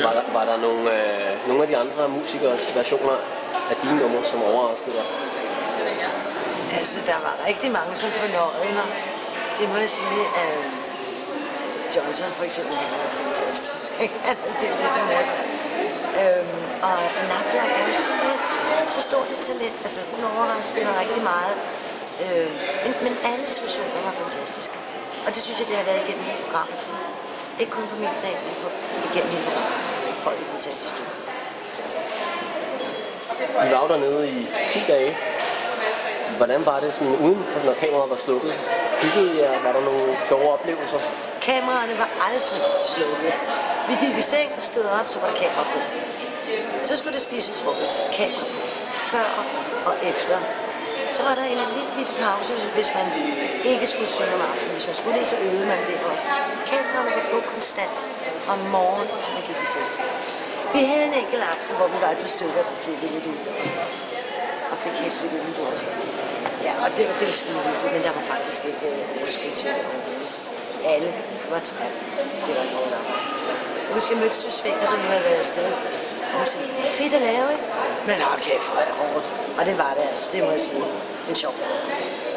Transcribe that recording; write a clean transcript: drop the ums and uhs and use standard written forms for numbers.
Var der nogle af de andre musikers versioner af dine numre, som overraskede dig? Altså, der var rigtig mange, som fornøjede mig. Det må jeg sige. Johnson for eksempel, han er fantastisk. Han er simpelthen morsom. Og Nadia er jo simpelthen så stort et talent. Altså, hun overraskede mig rigtig meget. Men alles versioner var fantastiske. Og det synes jeg, det har været igennem hele programmet. Ikke kun på min dag, men igennem hele programmet. Folk er fantastisk dygtige. Vi var dernede i 10 dage. Hvordan var det sådan udenfor, når kameraet var slukket? Hyggede jer? Var der nogle sjove oplevelser? Kameraerne var aldrig slukket. Vi gik i seng og stod op, så var der kamera på. Så skulle det spises frokost. Kamera på. Før og efter. Så var der en lille bitte pause, hvis man ikke skulle synge om aftenen. Hvis man skulle det, så øvede man det også. Kameraerne var på konstant fra morgen til man gik i seng. Vi havde en enkelt aften, hvor vi var et par stykker, der flippede lidt ud. Og fik helt lidt indenbords. Ja, og det var skide hyggeligt, men der var faktisk ikke overskud til det overhovedet. Alle var træt. Det var hårdt arbejde. Jeg husker, jeg mødte Susvinger, som nu havde været afsted. Og hun sagde, fedt at lave, ikke? Men okay, for det hårdt. Og det var det altså, det må jeg sige. En sjov.